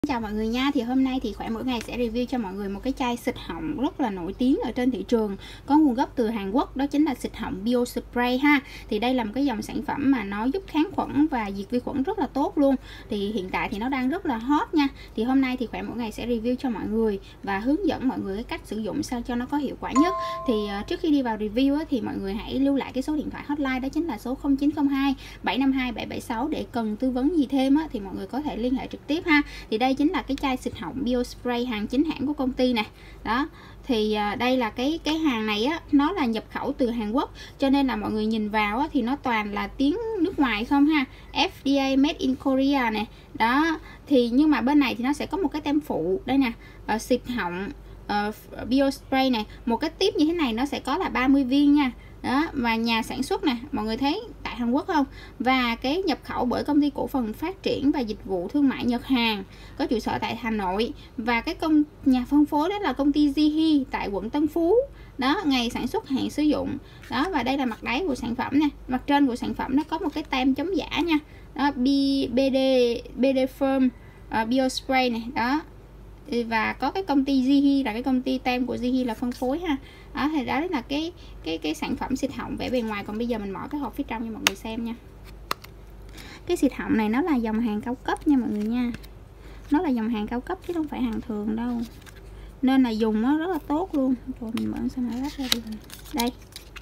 Chào mọi người nha, thì hôm nay thì Khỏe Mỗi Ngày sẽ review cho mọi người một cái chai xịt họng rất là nổi tiếng ở trên thị trường, có nguồn gốc từ Hàn Quốc, đó chính là xịt họng BioSpray ha. Thì đây là một cái dòng sản phẩm mà nó giúp kháng khuẩn và diệt vi khuẩn rất là tốt luôn. Thì hiện tại thì nó đang rất là hot nha. Thì hôm nay thì Khỏe Mỗi Ngày sẽ review cho mọi người và hướng dẫn mọi người cái cách sử dụng sao cho nó có hiệu quả nhất. Thì trước khi đi vào review thì mọi người hãy lưu lại cái số điện thoại hotline, đó chính là số 0902 752 776 để cần tư vấn gì thêm thì mọi người có thể liên hệ trực tiếp ha. Thì đây chính là cái chai xịt họng BioSpray hàng chính hãng của công ty này. Đó. Thì đây là cái hàng này nó là nhập khẩu từ Hàn Quốc, cho nên là mọi người nhìn vào thì nó toàn là tiếng nước ngoài không ha. FDA Made in Korea này. Đó. Thì nhưng mà bên này thì nó sẽ có một cái tem phụ đây nè, xịt họng BioSpray này. Một cái tiếp như thế này nó sẽ có là 30 viên nha. Đó, và nhà sản xuất nè, mọi người thấy tại Hàn Quốc không? Và cái nhập khẩu bởi công ty cổ phần phát triển và dịch vụ thương mại Nhật Hàn, có trụ sở tại Hà Nội. Và cái nhà phân phối đó là công ty Jihi tại quận Tân Phú. Đó, ngày sản xuất, hạn sử dụng. Đó, và đây là mặt đáy của sản phẩm nè. Mặt trên của sản phẩm nó có một cái tem chống giả nha. Đó, BD Firm BioSpray này. Đó. Và có cái công ty Jihi là cái công ty tem của Jihi là phân phối ha. Đó, thì đó là cái sản phẩm xịt họng vẻ bề ngoài. Còn bây giờ mình mở cái hộp phía trong cho mọi người xem nha. Cái xịt họng này nó là dòng hàng cao cấp nha mọi người nha. Nó là dòng hàng cao cấp chứ không phải hàng thường đâu, nên là dùng nó rất là tốt luôn. Rồi mình mở xong rồi lắp ra đi. Đây,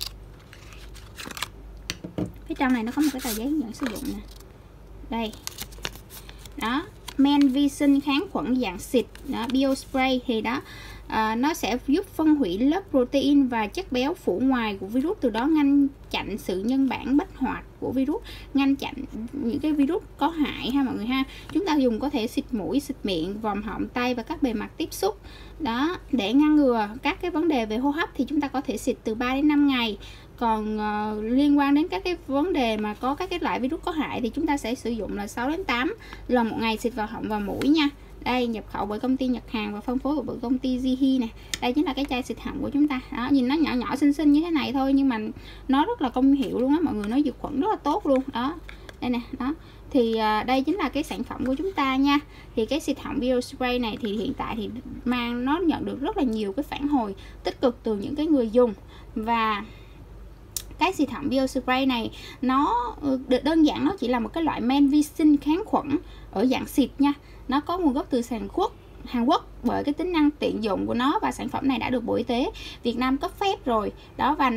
phía trong này nó có một cái tờ giấy hướng dẫn sử dụng nè. Đây. Đó, men vi sinh kháng khuẩn dạng xịt đó, BioSpray thì đó nó sẽ giúp phân hủy lớp protein và chất béo phủ ngoài của virus, từ đó ngăn chặn sự nhân bản bách hoạt của virus, ngăn chặn những cái virus có hại ha mọi người ha. Chúng ta dùng có thể xịt mũi, xịt miệng, vòm họng, tay và các bề mặt tiếp xúc. Đó, để ngăn ngừa các cái vấn đề về hô hấp thì chúng ta có thể xịt từ 3 đến 5 ngày. Còn liên quan đến các cái vấn đề mà có các cái loại virus có hại thì chúng ta sẽ sử dụng là 6 đến 8 lần một ngày, xịt vào họng và mũi nha. Đây, nhập khẩu bởi công ty Nhật Hàn và phân phối bởi công ty Jihi này. Đây chính là cái chai xịt họng của chúng ta. Đó, nhìn nó nhỏ nhỏ xinh xinh như thế này thôi nhưng mà nó rất là công hiệu luôn á mọi người, nó diệt khuẩn rất là tốt luôn. Đó. Đây nè, đó. Thì đây chính là cái sản phẩm của chúng ta nha. Thì cái xịt họng BioSpray này thì hiện tại thì nó nhận được rất là nhiều cái phản hồi tích cực từ những cái người dùng. Và cái xịt họng BioSpray này nó đơn giản nó chỉ là một cái loại men vi sinh kháng khuẩn ở dạng xịt nha. Nó có nguồn gốc từ Hàn Quốc bởi cái tính năng tiện dụng của nó, và sản phẩm này đã được Bộ Y tế Việt Nam cấp phép rồi. Đó, và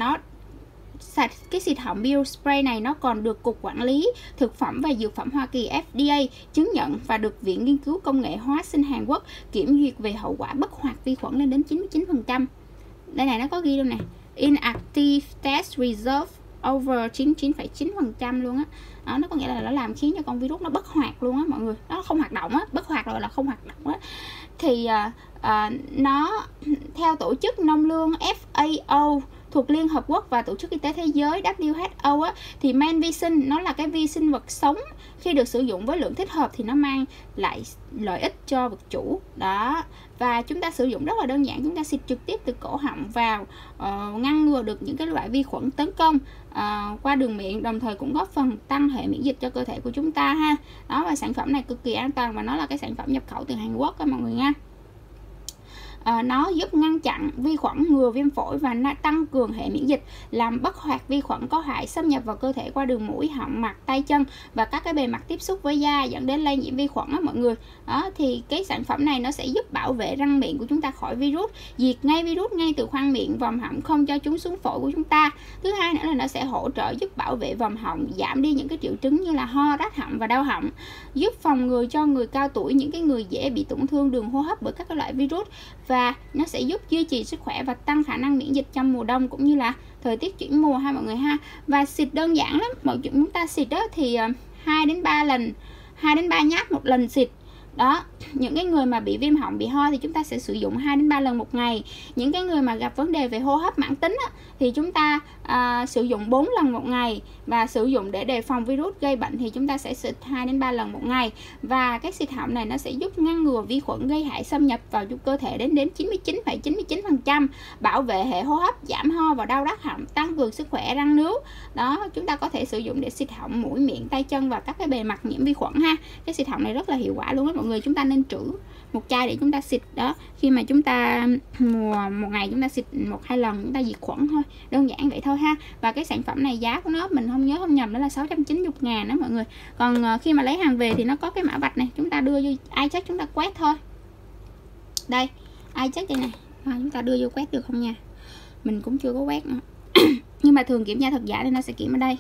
cái xịt họng BioSpray này nó còn được Cục Quản lý Thực phẩm và Dược phẩm Hoa Kỳ FDA chứng nhận và được Viện Nghiên cứu Công nghệ Hóa sinh Hàn Quốc kiểm duyệt về hậu quả bất hoạt vi khuẩn lên đến 99%. Đây này, nó có ghi luôn nè, inactive test result over 99,9% luôn á. Đó, nó có nghĩa là nó làm khiến cho con virus nó bất hoạt luôn á mọi người, nó không hoạt động á, bất hoạt rồi là không hoạt động á. Thì nó theo Tổ chức Nông lương FAO thuộc Liên Hợp Quốc và Tổ chức Y tế Thế giới WHO á, thì men vi sinh nó là cái vi sinh vật sống, khi được sử dụng với lượng thích hợp thì nó mang lại lợi ích cho vật chủ. Đó, và chúng ta sử dụng rất là đơn giản, chúng ta xịt trực tiếp từ cổ họng vào, ngăn ngừa được những cái loại vi khuẩn tấn công qua đường miệng, đồng thời cũng góp phần tăng hệ miễn dịch cho cơ thể của chúng ta ha. Đó, và sản phẩm này cực kỳ an toàn và nó là cái sản phẩm nhập khẩu từ Hàn Quốc các mọi người nha. Nó giúp ngăn chặn vi khuẩn, ngừa viêm phổi và tăng cường hệ miễn dịch, làm bất hoạt vi khuẩn có hại xâm nhập vào cơ thể qua đường mũi, họng, mặt, tay chân và các cái bề mặt tiếp xúc với da, dẫn đến lây nhiễm vi khuẩn đó mọi người. Đó, thì cái sản phẩm này nó sẽ giúp bảo vệ răng miệng của chúng ta khỏi virus, diệt ngay virus ngay từ khoang miệng, vòm họng, không cho chúng xuống phổi của chúng ta. Thứ hai nữa là nó sẽ hỗ trợ giúp bảo vệ vòm họng, giảm đi những cái triệu chứng như là ho, rát họng và đau họng, giúp phòng ngừa cho người cao tuổi, những cái người dễ bị tổn thương đường hô hấp bởi các cái loại virus, và nó sẽ giúp duy trì sức khỏe và tăng khả năng miễn dịch trong mùa đông cũng như là thời tiết chuyển mùa ha mọi người ha. Và xịt đơn giản lắm, mọi chuyện chúng ta xịt đó thì 2 đến 3 nhát một lần xịt. Đó, những cái người mà bị viêm họng, bị ho thì chúng ta sẽ sử dụng 2 đến 3 lần một ngày. Những cái người mà gặp vấn đề về hô hấp mãn tính thì chúng ta sử dụng 4 lần một ngày. Và sử dụng để đề phòng virus gây bệnh thì chúng ta sẽ xịt 2 đến 3 lần một ngày. Và cái xịt họng này nó sẽ giúp ngăn ngừa vi khuẩn gây hại xâm nhập vào trong cơ thể đến 99,99%, bảo vệ hệ hô hấp, giảm ho và đau rát họng, tăng cường sức khỏe răng nướu. Đó, chúng ta có thể sử dụng để xịt họng, mũi, miệng, tay chân và các cái bề mặt nhiễm vi khuẩn ha. Cái xịt họng này rất là hiệu quả luôn á mọi người, chúng ta nên nên trữ một chai để chúng ta xịt đó. Khi mà chúng ta một ngày chúng ta xịt 1-2 lần, chúng ta diệt khuẩn thôi, đơn giản vậy thôi ha. Và cái sản phẩm này giá của nó mình không nhớ không nhầm đó là 690.000 đó mọi người. Còn khi mà lấy hàng về thì nó có cái mã vạch này, chúng ta đưa vô iCheck chúng ta quét thôi. Đây iCheck đây này, chúng ta đưa vô quét được không nha, mình cũng chưa có quét nữa. Nhưng mà thường kiểm tra thật giả thì nó sẽ kiểm ở đây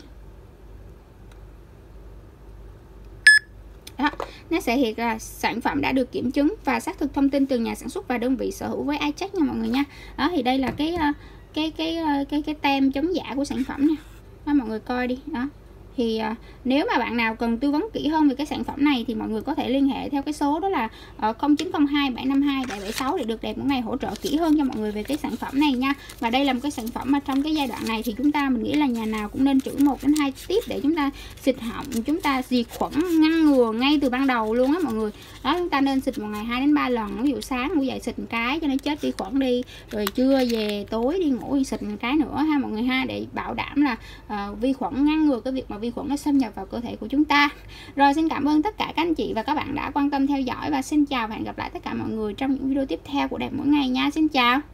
đó, nó sẽ hiện là sản phẩm đã được kiểm chứng và xác thực thông tin từ nhà sản xuất và đơn vị sở hữu với iCheck nha mọi người nha. Đó thì đây là cái tem chống giả của sản phẩm nè, đó, mọi người coi đi đó. Thì nếu mà bạn nào cần tư vấn kỹ hơn về cái sản phẩm này thì mọi người có thể liên hệ theo cái số đó là 0902 752 776 để được Đẹp Mỗi Ngày hỗ trợ kỹ hơn cho mọi người về cái sản phẩm này nha. Và đây là một cái sản phẩm mà trong cái giai đoạn này thì mình nghĩ là nhà nào cũng nên trữ 1-2 tiếp để chúng ta xịt họng, chúng ta diệt khuẩn ngăn ngừa ngay từ ban đầu luôn á mọi người. Đó, chúng ta nên xịt một ngày 2-3 lần, ví dụ sáng ngủ dậy xịt một cái cho nó chết vi khuẩn đi, rồi trưa về tối đi ngủ thì xịt một cái nữa ha mọi người ha, để bảo đảm là vi khuẩn, ngăn ngừa cái việc mà vi khuẩn nó xâm nhập vào cơ thể của chúng ta. Rồi xin cảm ơn tất cả các anh chị và các bạn đã quan tâm theo dõi, và xin chào và hẹn gặp lại tất cả mọi người trong những video tiếp theo của Đẹp Mỗi Ngày nha. Xin chào.